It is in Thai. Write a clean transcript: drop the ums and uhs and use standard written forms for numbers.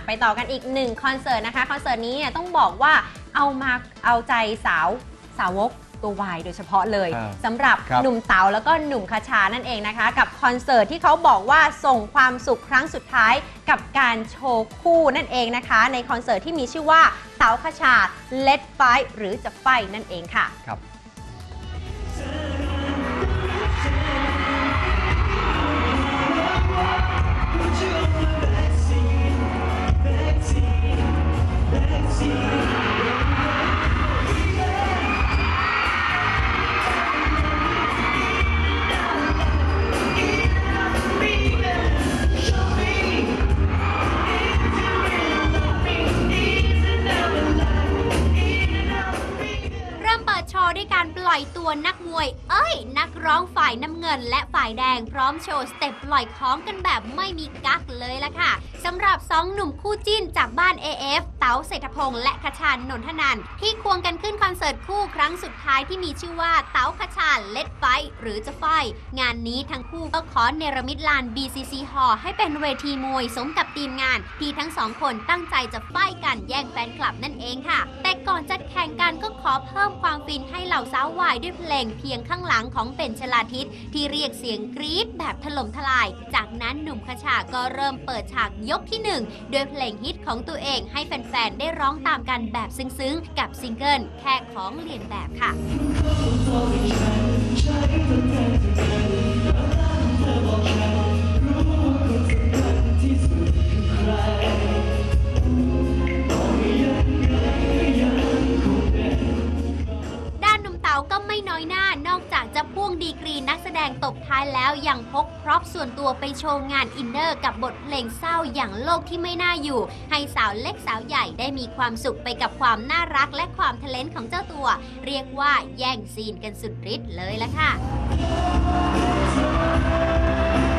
ไปต่อกันอีก1คอนเสิร์ตนะคะคอนเสิร์ตนี้เนี่ยต้องบอกว่าเอาใจสาวกตัววายโดยเฉพาะเลยสำหรับหนุ่มเต๋าแล้วก็หนุ่มคชานั่นเองนะคะกับคอนเสิร์ตที่เขาบอกว่าส่งความสุขครั้งสุดท้ายกับการโชว์คู่นั่นเองนะคะในคอนเสิร์ตที่มีชื่อว่าเต๋าคชา Let Fight หรือจะไฟนั่นเองค่ะครับด้วยการปล่อยตัวนักมวยนักร้องฝ่ายน้ำเงินและฝ่ายแดงพร้อมโชว์สเต็ปปล่อยของกันแบบไม่มีกั๊กเลยล่ะค่ะสำหรับ2หนุ่มคู่จิ้นจากบ้าน AF เต๋าเศรษฐพงษ์และคชา นนทนันท์ที่ควงกันขึ้นคอนเสิร์ตคู่ครั้งสุดท้ายที่มีชื่อว่าเต๋าคชา Let Fight หรือจะไฟงานนี้ทั้งคู่ก็ขอเนรมิตลาน BCC Hall ให้เป็นเวทีมวยสมกับทีมงานที่ทั้ง2คนตั้งใจจะไฟกันแย่งแฟนคลับนั่นเองค่ะแต่ก่อนจะแข่งกันก็ขอเพิ่มความฟินให้เหล่าสาววายด้วยเพลงเพียงข้างหลังของเบนชลาทิศที่เรียกเสียงกรี๊ดแบบถล่มทลายจากนั้นหนุ่มคชาก็เริ่มเปิดฉากยกที่1ด้วยเพลงฮิตของตัวเองให้แฟนๆได้ร้องตามกันแบบซึ้งๆกับซิงเกิลแค่ของเลียนแบบค่ะก็ไม่น้อยหน้านอกจากจะพ่วงดีกรีนักแสดงตบท้ายแล้วยังพกพร็อพส่วนตัวไปโชว์งานอินเนอร์กับบทเพลงเศร้าอย่างโลกที่ไม่น่าอยู่ให้สาวเล็กสาวใหญ่ได้มีความสุขไปกับความน่ารักและความเทเลนต์ของเจ้าตัวเรียกว่าแย่งซีนกันสุดฤทธิ์เลยละค่ะ